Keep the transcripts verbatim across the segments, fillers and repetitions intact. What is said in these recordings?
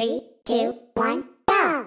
Three, two, one, go!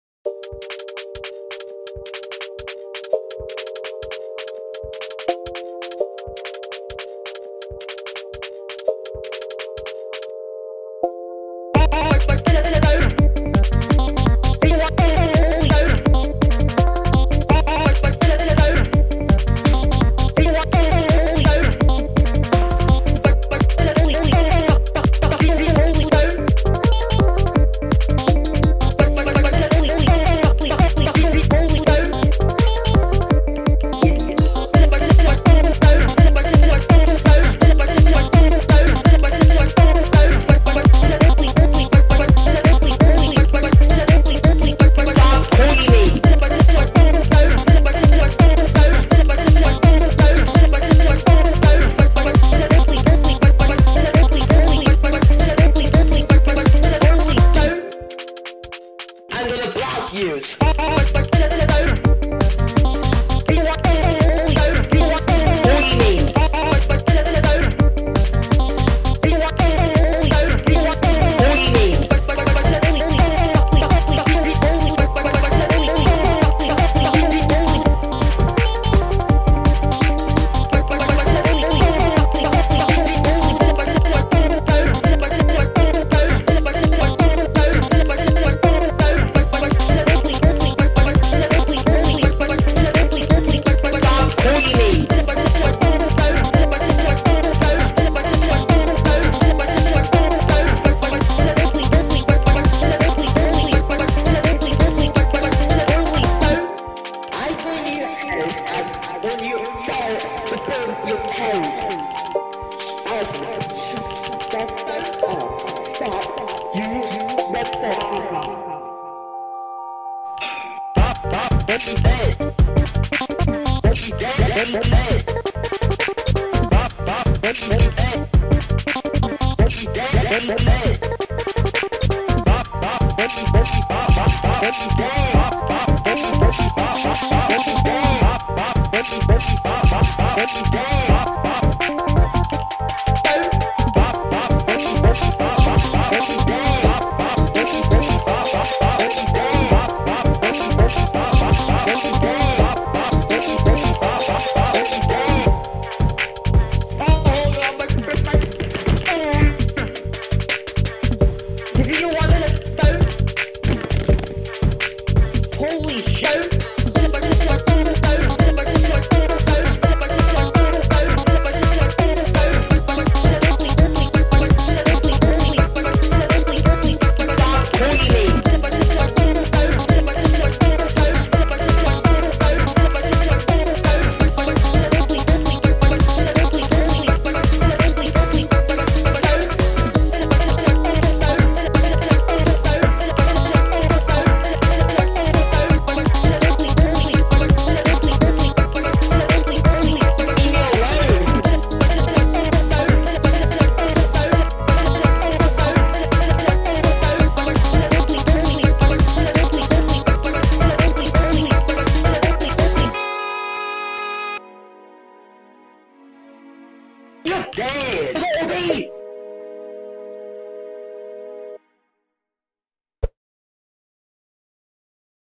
Use. When you fall upon your toes, as stop, stop, use the phone. Pop, pop, what's your bed? What's your bed? What's your bed? Pop, pop, what's your bed? What's your bed? What's your bed? Pop, pop, what's your what's your pop, pop, pop, what's your bed? Pop, pop, what's your what's your pop, pop, pop, what's your bed? Pop, pop, what's your what's your pop, pop, pop, what's your